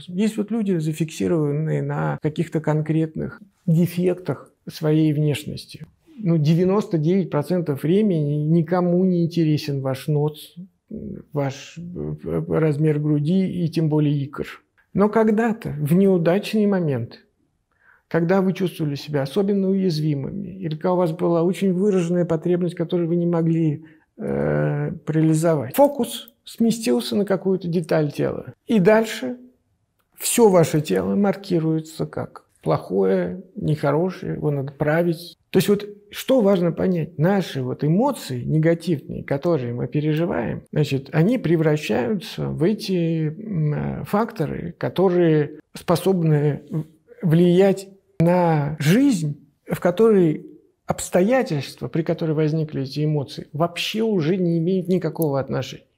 образом. Есть вот люди, зафиксированные на каких-то конкретных дефектах своей внешности. 99% времени никому не интересен ваш нос, ваш размер груди и тем более икр. Но когда-то, в неудачный момент, когда вы чувствовали себя особенно уязвимыми, или когда у вас была очень выраженная потребность, которую вы не могли реализовать, фокус сместился на какую-то деталь тела. И дальше все ваше тело маркируется как плохое, нехорошее, его надо править. То есть вот что важно понять? Наши вот эмоции негативные, которые мы переживаем, значит, они превращаются в эти факторы, которые способны влиять на жизнь, в которой обстоятельства, при которых возникли эти эмоции, вообще уже не имеют никакого отношения.